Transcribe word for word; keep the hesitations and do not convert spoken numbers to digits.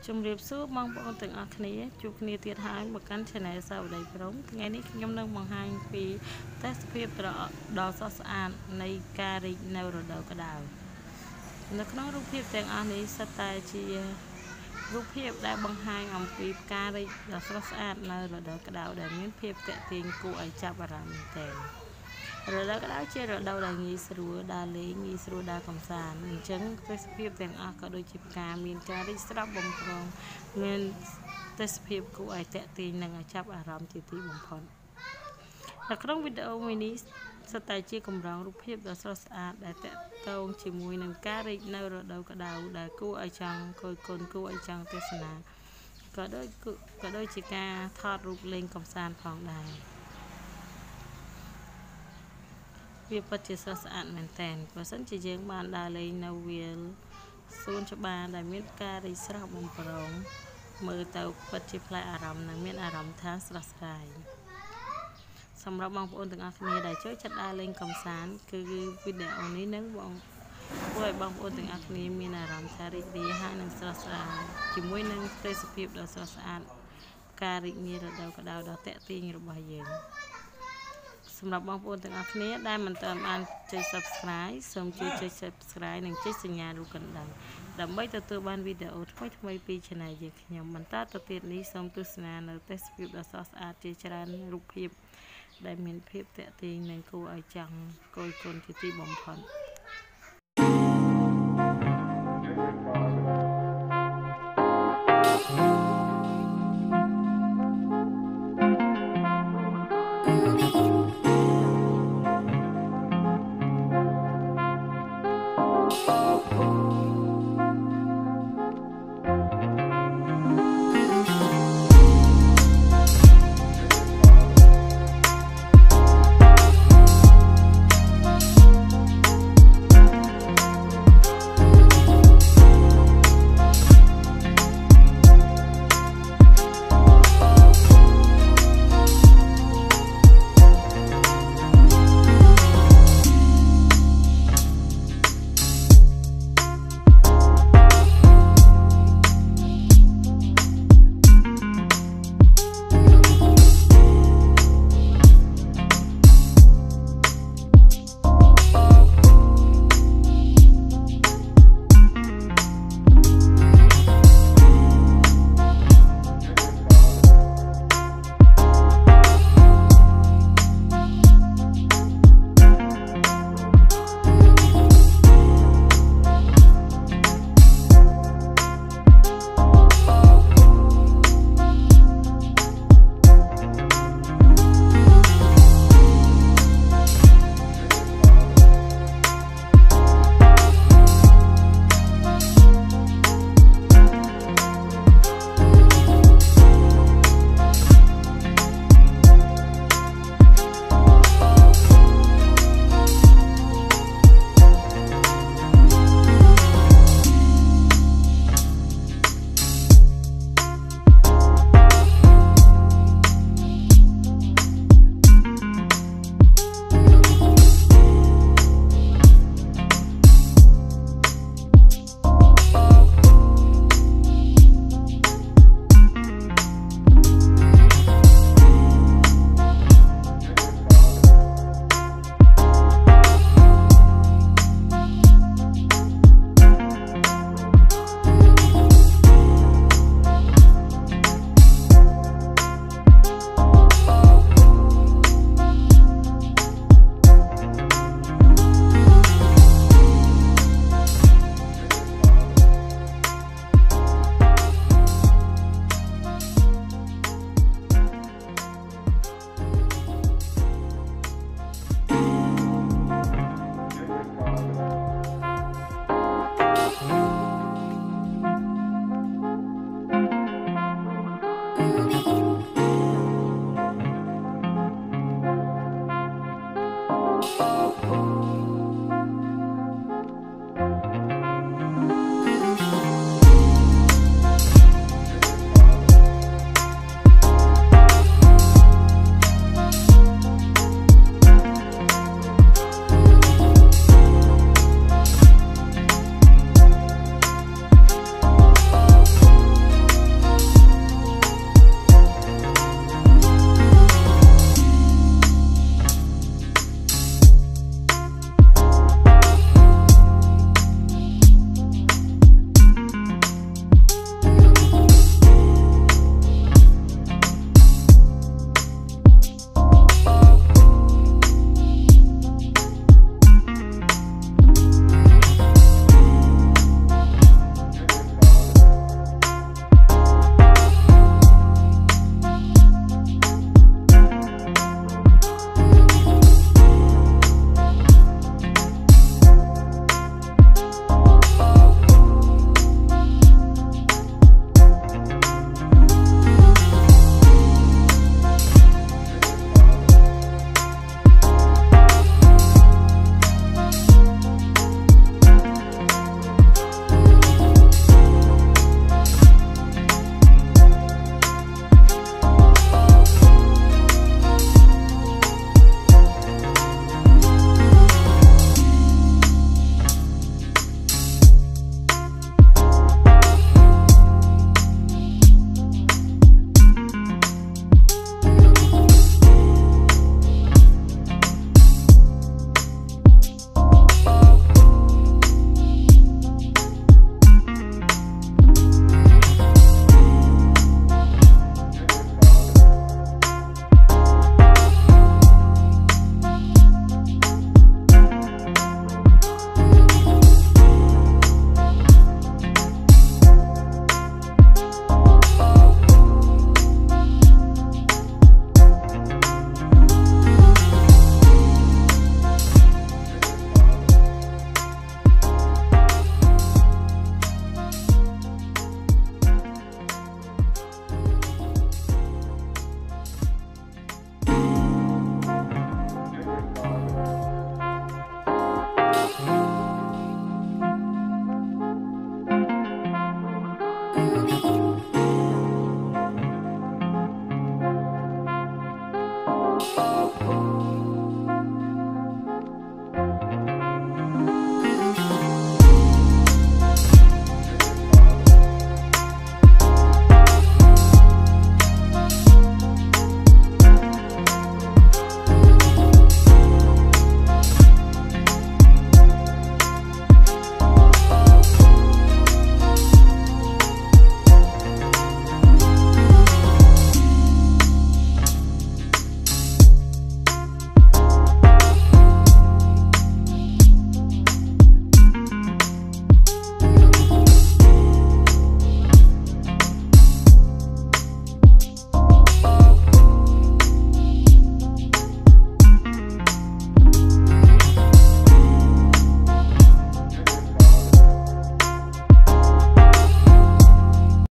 ជំរាបសួរបងប្អូនទាំងអស់គ្នាជួបគ្នាទៀតហើយមកកាន់ Channel សាវតីព្រំថ្ងៃនេះខ្ញុំនឹងបង្ហាញពីទេសភាពដ៏ស្រស់ស្អាតនៃការរីកនៅរដូវក្តៅនៅក្នុងរូបភាពទាំងអស់នេះសុទ្ធតែជារូបភាពដែលបង្ហាញអំពីផ្ការីកដ៏ស្រស់ស្អាតនៅរដូវក្តៅដែលមានភាពទាក់ទាញគួរឲ្យចាប់អារម្មណ៍មែនទែនរដូវក្តៅជារដូវដែលងាយស្រួលដើរលេងងាយស្រួលដើរកម្សាន្តអញ្ចឹងទេសភាពទាំងអស់ក៏ដូចជាផ្កាមានការរីកស្រស់បំព្រងមានទេសភាពគួរឲ្យទាក់ទាញនិងឲ្យចាប់អារម្មណ៍ជាទីបំផុតនៅក្នុងវីដេអូមួយនេះសុទ្ធតែជាកម្រងរូបភាពដ៏ស្រស់ស្អាតដែលទាក់ទងជាមួយនឹងការរីកនៅរដូវក្តៅដែលគួរឲ្យចង់គយគន់គួរឲ្យចង់ទស្សនាក៏ដូចក៏ដូចជាការថតរូបលេងកម្សាន្តផងដែរវាពិតជាស្រស់ស្អាតមែនតើបើសិនជាយើងបានដើរលេងនៅវាលសួនច្បារដែលមានផ្ការីកស្រស់បំព្រងមើលទៅពិតជាប្លែកអារម្មណ៍និងមានអារម្មណ៍ថាស្រស់ស្រាយសម្រាប់បងប្អូនទាំងអស់គ្នាដែលចូលចិត្តដើរលេងកម្សាន្តគឺវីដេអូនេះនឹងបងធ្វើឲ្យបងប្អូនទាំងអស់គ្នាមានអារម្មណ៍ថារីករាយហើយនិងស្រស់ស្អាតជាមួយនឹងទេសភាពដ៏ស្រស់ស្អាតការរីករាយរដូវក្តៅដ៏ទាក់ទាញរបស់យើងសម្រាប់បងប្អូនទាំងអស់គ្នាដែលមិនទាន់បានចុច Subscribe សូមជួយចុច Subscribe និងចុចសញ្ញារូបកណ្ដឹងដើម្បីទទួលបានវីដេអូថ្មីៗពី Channel យើងខ្ញុំបន្តទៅទៀតនេះសូមទស្សនានៅទេសភាពដ៏ស្រស់ស្អាតជាច្រើនរូបភាពដែលមានភាពទាក់ទាញនិងគួរឲ្យចង់គយគន់ជាទីបំផុត